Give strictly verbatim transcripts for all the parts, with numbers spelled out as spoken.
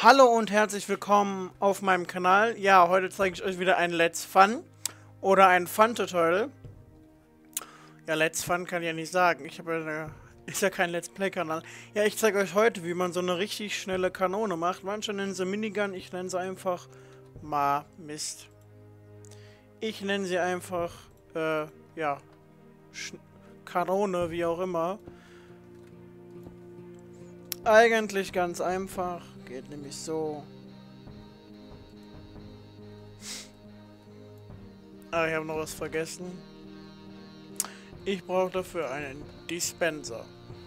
Hallo und herzlich willkommen auf meinem Kanal. Ja, heute zeige ich euch wieder ein Let's Fun oder ein Fun-Tutorial. Ja, Let's Fun kann ich ja nicht sagen. Ich habe ja eine, ist ja kein Let's Play-Kanal. Ja, ich zeige euch heute, wie man so eine richtig schnelle Kanone macht. Manche nennen sie Minigun, ich nenne sie einfach Ma Mist. Ich nenne sie einfach, äh, ja, Sch Kanone, wie auch immer. Eigentlich ganz einfach. Geht nämlich so. Ah, ich habe noch was vergessen. Ich brauche dafür einen Dispenser.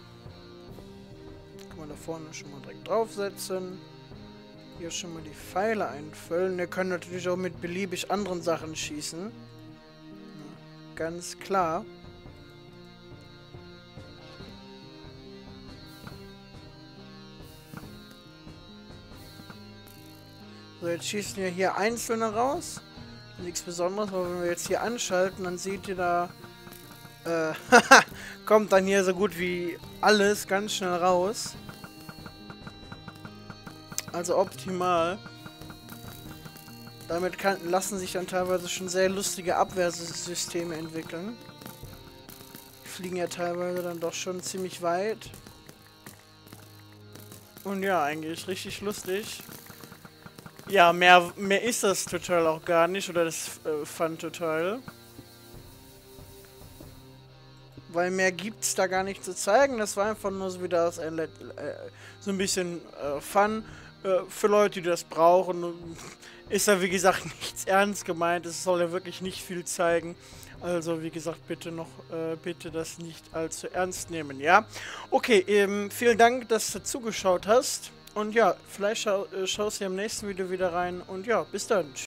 Kann man da vorne schon mal direkt draufsetzen. Hier schon mal die Pfeile einfüllen. Wir können natürlich auch mit beliebig anderen Sachen schießen. Ja, ganz klar. So, jetzt schießen wir hier einzelne raus. Nichts Besonderes, aber wenn wir jetzt hier anschalten, dann seht ihr da, äh, kommt dann hier so gut wie alles ganz schnell raus. Also optimal. Damit kann, lassen sich dann teilweise schon sehr lustige Abwehrsysteme entwickeln. Die fliegen ja teilweise dann doch schon ziemlich weit. Und ja, eigentlich richtig lustig. Ja, mehr, mehr ist das Tutorial auch gar nicht, oder das äh, Fun-Tutorial. Weil mehr gibt's da gar nicht zu zeigen. Das war einfach nur so wieder das, äh, äh, so ein bisschen äh, Fun äh, für Leute, die das brauchen. Ist ja wie gesagt nichts ernst gemeint. Es soll ja wirklich nicht viel zeigen. Also wie gesagt, bitte noch, äh, bitte das nicht allzu ernst nehmen, ja? Okay, ähm, vielen Dank, dass du zugeschaut hast. Und ja, vielleicht schau, äh, schaust du im nächsten Video wieder rein. Und ja, bis dann.